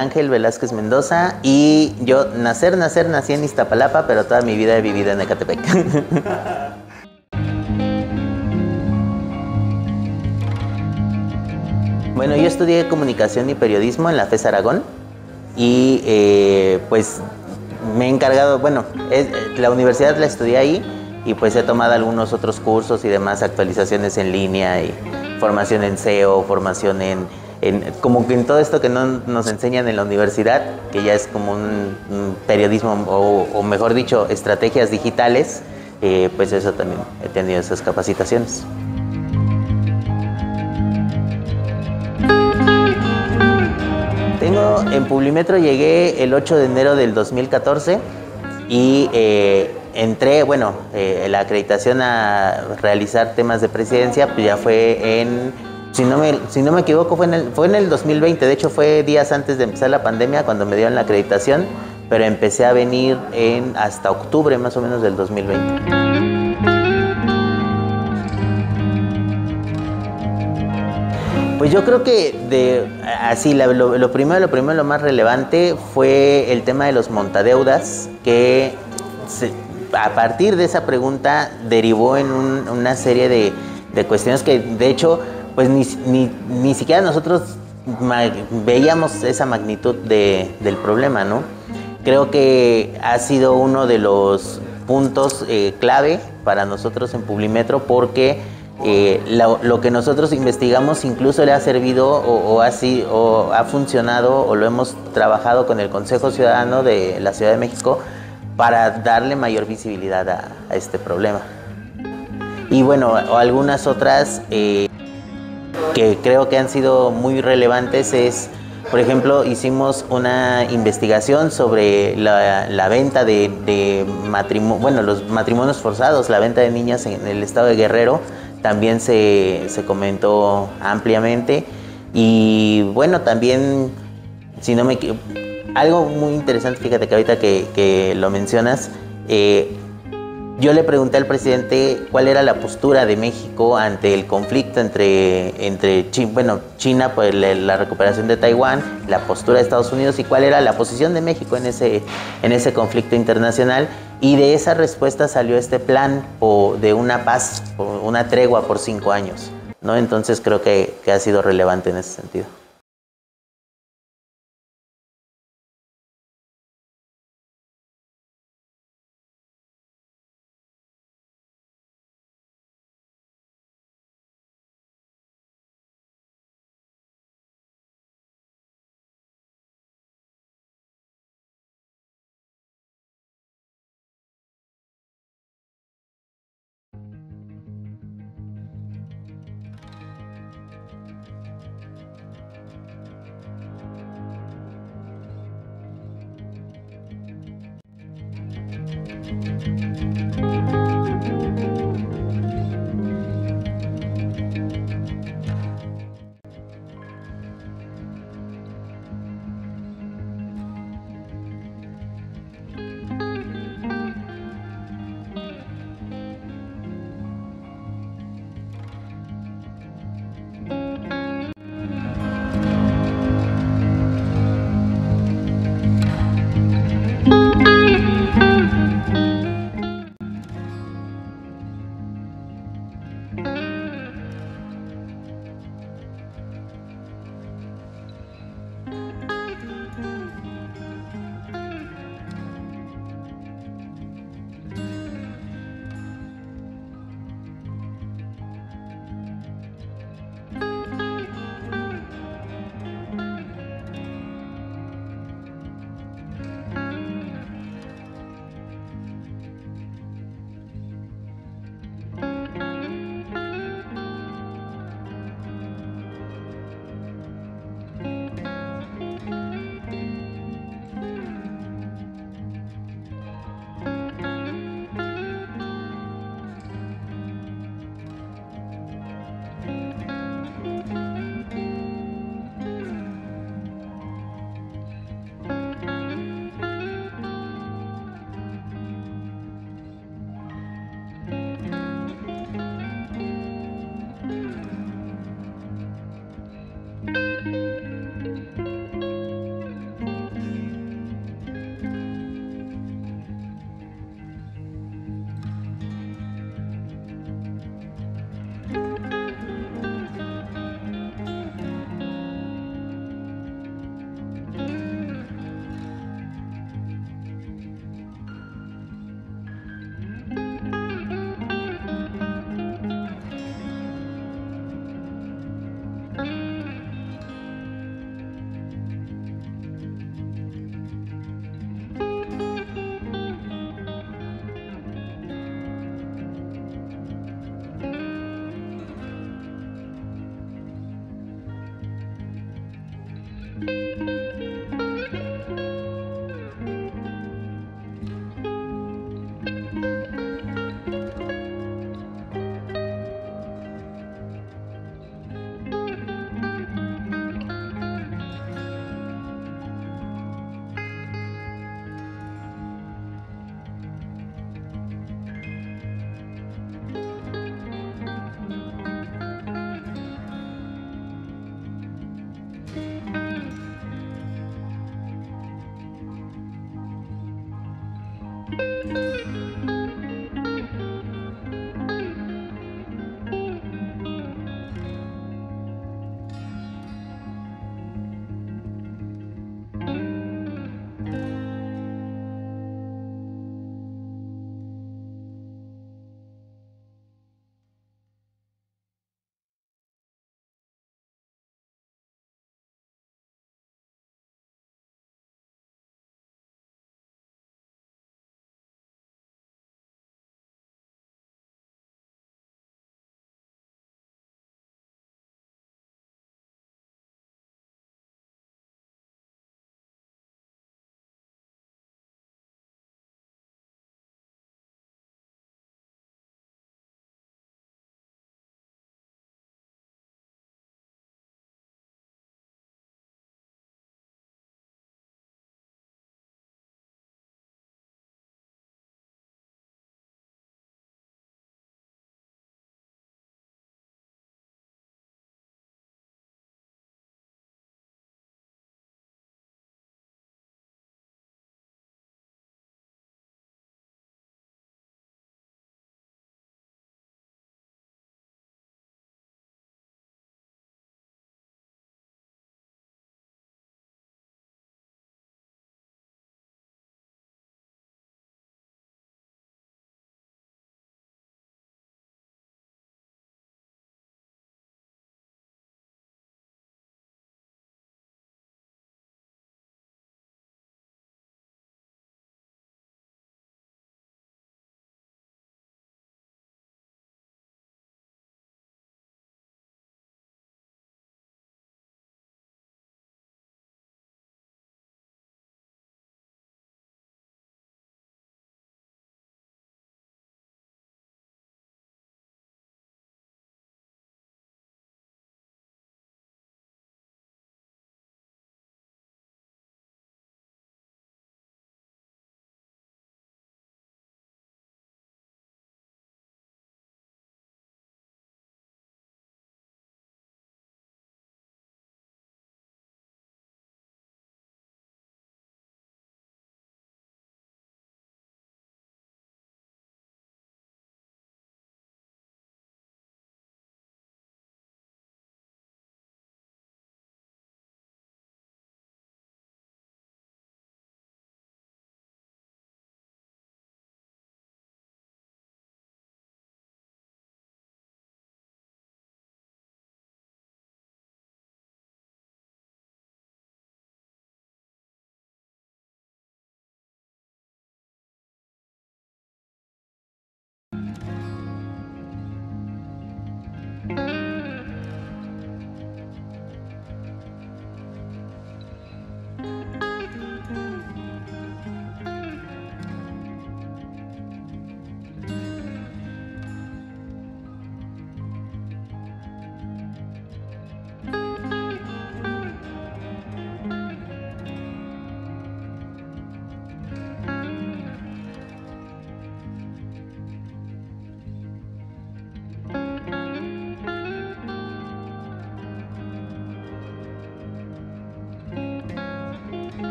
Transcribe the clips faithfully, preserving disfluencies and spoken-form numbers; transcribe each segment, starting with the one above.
Ángel Velázquez Mendoza y yo nacer, nacer, nací en Iztapalapa, pero toda mi vida he vivido en Ecatepec. Bueno, yo estudié comunicación y periodismo en la FES Aragón y eh, pues me he encargado, bueno, es, la universidad la estudié ahí y pues he tomado algunos otros cursos y demás, actualizaciones en línea y formación en S E O, formación en, en como que en todo esto que no nos enseñan en la universidad, que ya es como un, un periodismo o, o mejor dicho, estrategias digitales, eh, pues eso también he tenido esas capacitaciones. Tengo, en Publimetro llegué el ocho de enero del dos mil catorce y eh, entré, bueno, eh, la acreditación a realizar temas de presidencia, pues ya fue en, si no me, si no me equivoco, fue en, el, fue en el dos mil veinte, de hecho fue días antes de empezar la pandemia cuando me dieron la acreditación, pero empecé a venir en, hasta octubre más o menos del dos mil veinte. Pues yo creo que de así lo, lo, lo primero, lo primero, lo más relevante fue el tema de los montadeudas, que se, a partir de esa pregunta derivó en un, una serie de, de cuestiones que de hecho pues ni, ni, ni siquiera nosotros veíamos esa magnitud de, del problema, ¿no? Creo que ha sido uno de los puntos eh, clave para nosotros en Publimetro porque Eh, lo, lo que nosotros investigamos incluso le ha servido o, o, así, o ha funcionado o lo hemos trabajado con el Consejo Ciudadano de la Ciudad de México para darle mayor visibilidad a, a este problema. Y bueno, o algunas otras eh, que creo que han sido muy relevantes es, por ejemplo, hicimos una investigación sobre la, la venta de, de matrimonios, bueno, los matrimonios forzados, la venta de niñas en el estado de Guerrero, también se, se comentó ampliamente. Y bueno, también, si no me algo muy interesante, fíjate que ahorita que, que lo mencionas, eh, yo le pregunté al presidente cuál era la postura de México ante el conflicto entre, entre China, bueno, China por la, la recuperación de Taiwán, la postura de Estados Unidos y cuál era la posición de México en ese, en ese conflicto internacional. Y de esa respuesta salió este plan o de una paz, una tregua por cinco años, ¿no? Entonces creo que, que ha sido relevante en ese sentido.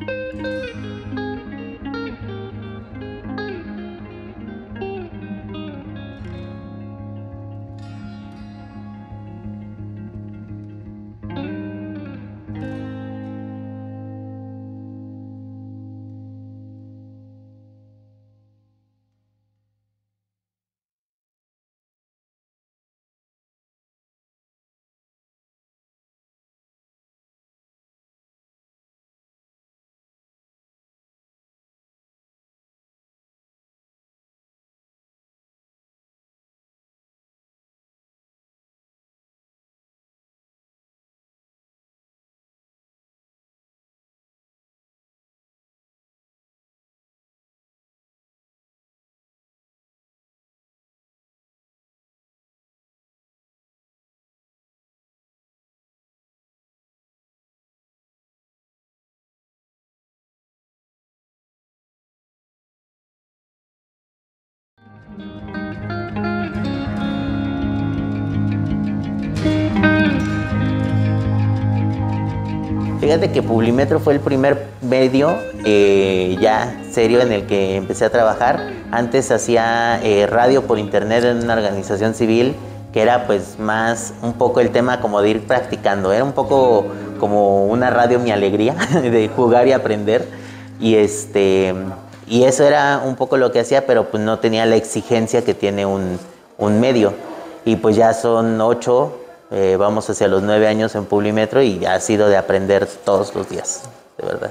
Fíjate que Publimetro fue el primer medio eh, ya serio en el que empecé a trabajar. Antes hacía eh, radio por internet en una organización civil, que era pues más un poco el tema como de ir practicando. Era un poco como una radio Mi Alegría, de jugar y aprender. Y, este, y eso era un poco lo que hacía, pero pues no tenía la exigencia que tiene un, un medio. Y pues ya son ocho... Eh, vamos hacia los nueve años en Publimetro y ha sido de aprender todos los días, de verdad.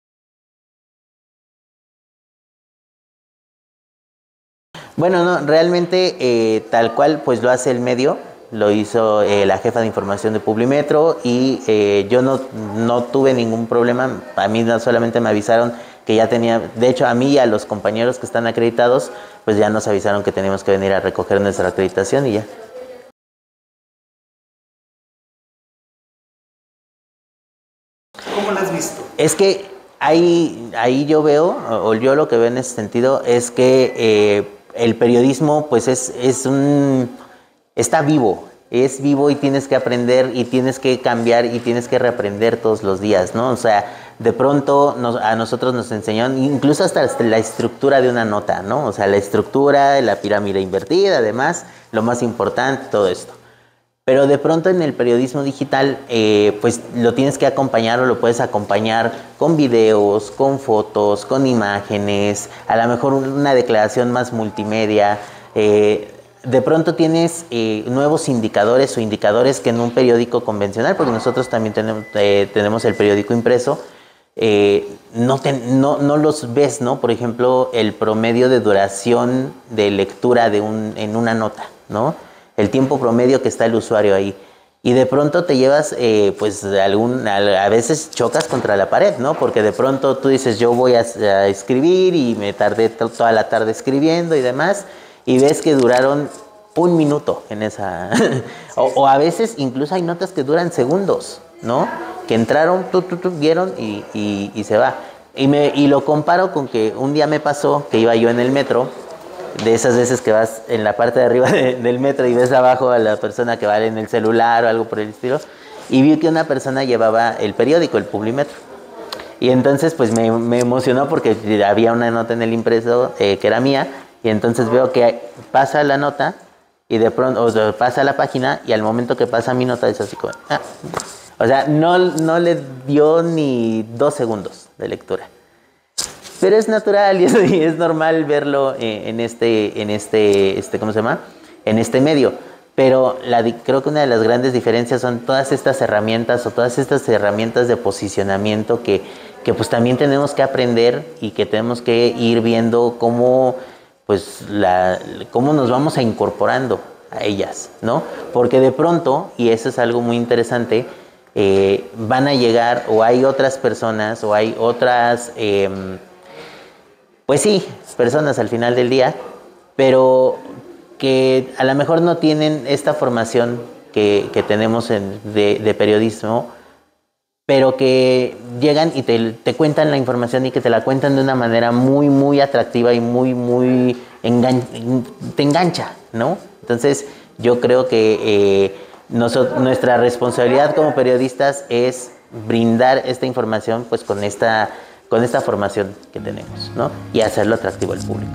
Bueno, no, realmente eh, tal cual pues lo hace el medio, lo hizo eh, la jefa de información de Publimetro y eh, yo no, no tuve ningún problema. A mí no solamente me avisaron que ya tenía, de hecho a mí y a los compañeros que están acreditados, pues ya nos avisaron que teníamos que venir a recoger nuestra acreditación y ya. ¿Cómo la has visto? Es que ahí, ahí yo veo, o yo lo que veo en ese sentido, es que eh, el periodismo pues es, es un, está vivo, es vivo y tienes que aprender y tienes que cambiar y tienes que reaprender todos los días, ¿no? O sea, de pronto nos, a nosotros nos enseñaron incluso hasta la estructura de una nota, ¿no? O sea, la estructura, la pirámide invertida, además, lo más importante, todo esto. Pero de pronto en el periodismo digital, eh, pues lo tienes que acompañar o lo puedes acompañar con videos, con fotos, con imágenes, a lo mejor una declaración más multimedia. Eh, de pronto tienes eh, nuevos indicadores o indicadores que en un periódico convencional, porque nosotros también tenemos, eh, tenemos el periódico impreso, eh, no, te, no, no los ves, ¿no? Por ejemplo, el promedio de duración de lectura de un, en una nota, ¿no? El tiempo promedio que está el usuario ahí. Y de pronto te llevas, eh, pues algún, a, a veces chocas contra la pared, ¿no? Porque de pronto tú dices, yo voy a, a escribir y me tardé toda la tarde escribiendo y demás, y ves que duraron un minuto en esa... o, o a veces incluso hay notas que duran segundos, ¿no? Que entraron, tú, tú, tú, vieron y, y, y se va. Y, me, y lo comparo con que un día me pasó que iba yo en el metro, de esas veces que vas en la parte de arriba de, del metro y ves abajo a la persona que va en el celular o algo por el estilo, y vi que una persona llevaba el periódico, el Publimetro. Y entonces pues me, me emocionó porque había una nota en el impreso eh, que era mía, y entonces veo que pasa la nota y de pronto, o sea, pasa la página y al momento que pasa mi nota es así como... Ah. O sea, no, no le dio ni dos segundos de lectura. Pero es natural y es, y es normal verlo eh, en este, en este, este, ¿cómo se llama? En este medio. Pero la, creo que una de las grandes diferencias son todas estas herramientas o todas estas herramientas de posicionamiento que, que pues también tenemos que aprender y que tenemos que ir viendo cómo, pues, la, cómo nos vamos a incorporando a ellas, ¿no? Porque de pronto, y eso es algo muy interesante, eh, van a llegar o hay otras personas o hay otras... Eh, Pues sí, personas al final del día, pero que a lo mejor no tienen esta formación que, que tenemos en, de, de periodismo, pero que llegan y te, te cuentan la información y que te la cuentan de una manera muy, muy atractiva y muy, muy engan te engancha, ¿no? Entonces, yo creo que eh, nosotros, nuestra responsabilidad como periodistas es brindar esta información pues con esta... con esta formación que tenemos, ¿no? Y hacerlo atractivo al público.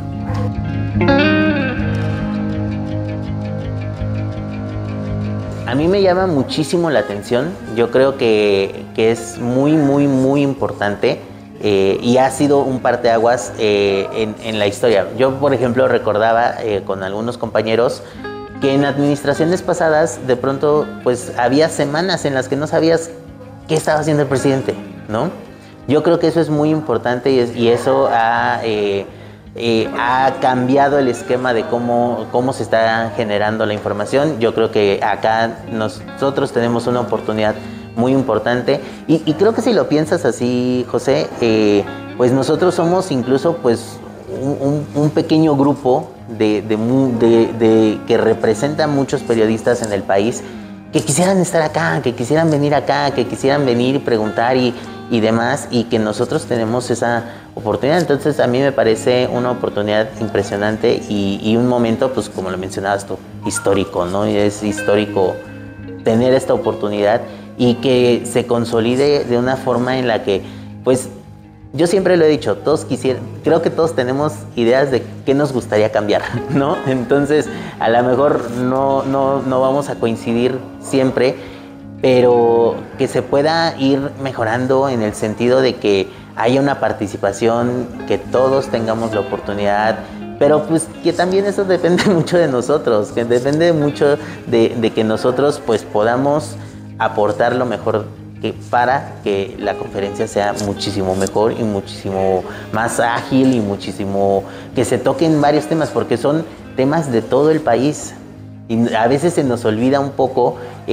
A mí me llama muchísimo la atención, yo creo que, que es muy, muy, muy importante eh, y ha sido un parteaguas eh, en, en la historia. Yo, por ejemplo, recordaba eh, con algunos compañeros que en administraciones pasadas, de pronto, pues había semanas en las que no sabías qué estaba haciendo el presidente, ¿no? Yo creo que eso es muy importante y, es, y eso ha... Eh, Eh, ha cambiado el esquema de cómo, cómo se está generando la información. Yo creo que acá nosotros tenemos una oportunidad muy importante y, y creo que si lo piensas así, José, eh, pues nosotros somos incluso pues un, un, un pequeño grupo de, de, de, de, que representa a muchos periodistas en el país que quisieran estar acá, que quisieran venir acá, que quisieran venir y preguntar y, y demás, y que nosotros tenemos esa oportunidad. Entonces a mí me parece una oportunidad impresionante y, y un momento, pues como lo mencionabas tú, histórico, ¿no? Y es histórico tener esta oportunidad y que se consolide de una forma en la que, pues, yo siempre lo he dicho, todos quisieran, creo que todos tenemos ideas de qué nos gustaría cambiar, ¿no? Entonces, a lo mejor no, no, no vamos a coincidir siempre, pero que se pueda ir mejorando en el sentido de que haya una participación, que todos tengamos la oportunidad, pero pues que también eso depende mucho de nosotros, que depende mucho de, de que nosotros pues podamos aportar lo mejor que para que la conferencia sea muchísimo mejor y muchísimo más ágil y muchísimo que se toquen varios temas, porque son temas de todo el país y a veces se nos olvida un poco,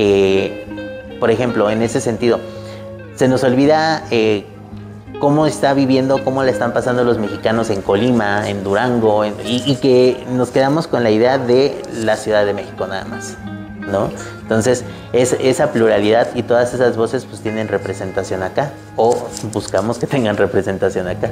eh, por ejemplo, en ese sentido, se nos olvida eh, cómo está viviendo, cómo le están pasando los mexicanos en Colima, en Durango, en, y, y que nos quedamos con la idea de la Ciudad de México nada más, ¿no? Entonces, es, esa pluralidad y todas esas voces pues tienen representación acá, o buscamos que tengan representación acá.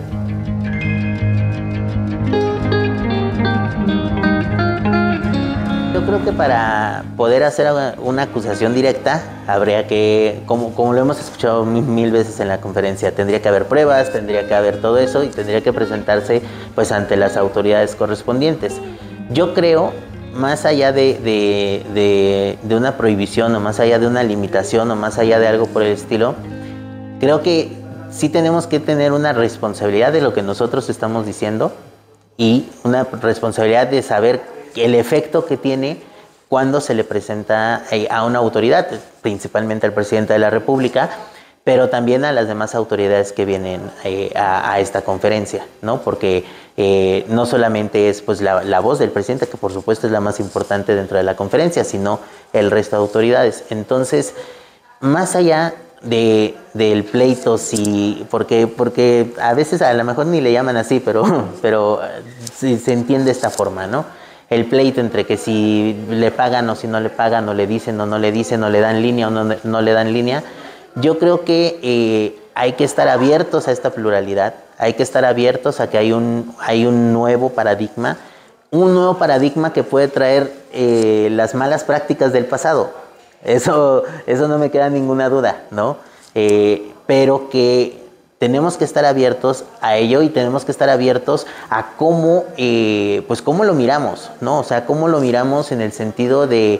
Yo creo que para poder hacer una, una acusación directa, habría que, como, como lo hemos escuchado mil, mil veces en la conferencia, tendría que haber pruebas, tendría que haber todo eso y tendría que presentarse pues ante las autoridades correspondientes. Yo creo, más allá de, de, de, de una prohibición o más allá de una limitación o más allá de algo por el estilo, creo que sí tenemos que tener una responsabilidad de lo que nosotros estamos diciendo y una responsabilidad de saber el efecto que tiene cuando se le presenta a una autoridad, principalmente al presidente de la República, pero también a las demás autoridades que vienen eh, a, a esta conferencia, ¿no? Porque eh, no solamente es pues, la, la voz del presidente, que por supuesto es la más importante dentro de la conferencia, sino el resto de autoridades. Entonces, más allá de, del pleito, sí, porque, porque a veces a lo mejor ni le llaman así, pero, pero sí, se entiende esta forma, ¿no? El pleito entre que si le pagan o si no le pagan, o le dicen o no le dicen, o le dan línea o no, no le dan línea. Yo creo que eh, hay que estar abiertos a esta pluralidad, hay que estar abiertos a que hay un, hay un nuevo paradigma, un nuevo paradigma que puede traer eh, las malas prácticas del pasado. Eso, eso no me queda ninguna duda, ¿no? Eh, pero que tenemos que estar abiertos a ello y tenemos que estar abiertos a cómo, eh, pues cómo lo miramos, ¿no? O sea, cómo lo miramos en el sentido de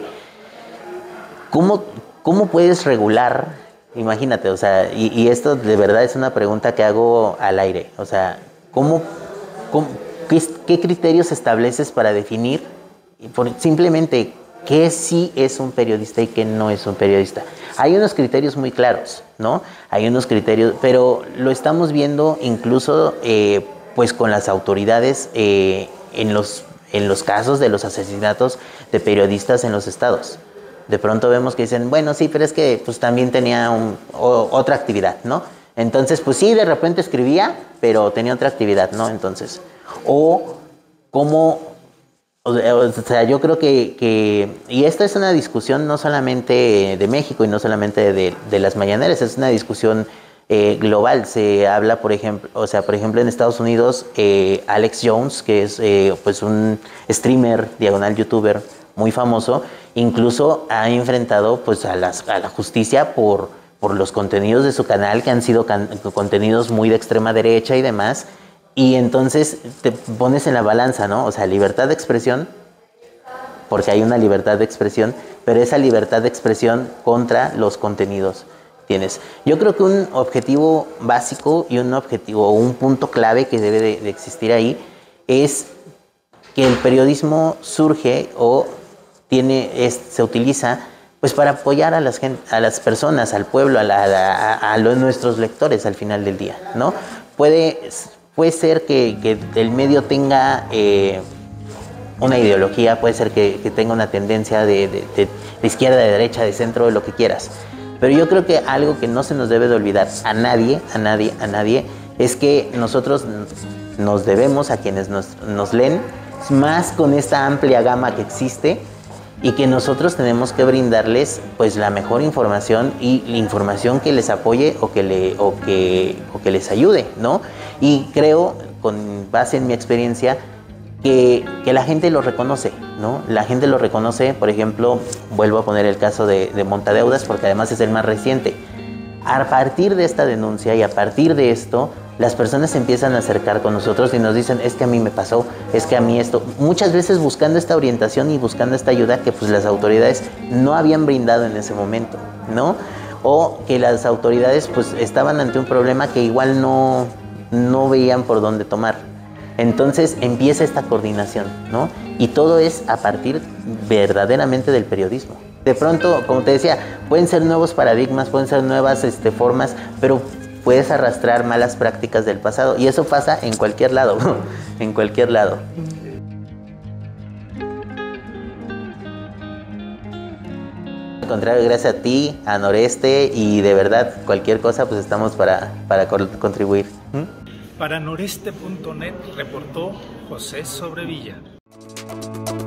cómo, cómo puedes regular. Imagínate, o sea, y, y esto de verdad es una pregunta que hago al aire. O sea, ¿cómo, cómo, qué, qué criterios estableces para definir por, simplemente qué sí es un periodista y qué no es un periodista? Hay unos criterios muy claros, ¿no? Hay unos criterios, pero lo estamos viendo incluso eh, pues con las autoridades eh, en, los, en los casos de los asesinatos de periodistas en los estados. De pronto vemos que dicen, bueno, sí, pero es que pues también tenía un, o, otra actividad, ¿no? Entonces, pues sí, de repente escribía, pero tenía otra actividad, ¿no? Entonces, o cómo, o sea, yo creo que, que, y esta es una discusión no solamente de México y no solamente de, de las mañaneras, es una discusión eh, global. Se habla, por ejemplo, o sea, por ejemplo, en Estados Unidos, eh, Alex Jones, que es eh, pues un streamer, diagonal youtuber, muy famoso, incluso ha enfrentado pues a, las, a la justicia por, por los contenidos de su canal, que han sido can contenidos muy de extrema derecha y demás, y entonces te pones en la balanza, ¿no? O sea, libertad de expresión, porque hay una libertad de expresión, pero esa libertad de expresión contra los contenidos tienes. Yo creo que un objetivo básico y un objetivo, un punto clave que debe de, de existir ahí es que el periodismo surge o tiene, es, se utiliza pues para apoyar a las, a las personas, al pueblo, a, la, a, a los, nuestros lectores al final del día, ¿no? Puede, puede ser que, que el medio tenga eh, una ideología, puede ser que, que tenga una tendencia de, de, de, de izquierda, de derecha, de centro, de lo que quieras. Pero yo creo que algo que no se nos debe de olvidar a nadie, a nadie, a nadie, es que nosotros nos debemos a quienes nos, nos leen, más con esta amplia gama que existe, y que nosotros tenemos que brindarles pues la mejor información y la información que les apoye o que, le, o que, o que les ayude, ¿no? Y creo, con base en mi experiencia, que, que la gente lo reconoce, ¿no? La gente lo reconoce, por ejemplo, vuelvo a poner el caso de, de Montadeudas, porque además es el más reciente. A partir de esta denuncia y a partir de esto, las personas se empiezan a acercar con nosotros y nos dicen, es que a mí me pasó, es que a mí esto, muchas veces buscando esta orientación y buscando esta ayuda que pues las autoridades no habían brindado en ese momento, ¿no? O que las autoridades pues estaban ante un problema que igual no, no veían por dónde tomar. Entonces empieza esta coordinación, ¿no? Y todo es a partir verdaderamente del periodismo. De pronto, como te decía, pueden ser nuevos paradigmas, pueden ser nuevas este, formas, pero puedes arrastrar malas prácticas del pasado. Y eso pasa en cualquier lado, en cualquier lado. Al contrario, gracias a ti, a Noreste, y de verdad, cualquier cosa, pues estamos para, para contribuir. ¿Mm? Para noreste punto net reportó José Sobrevilla.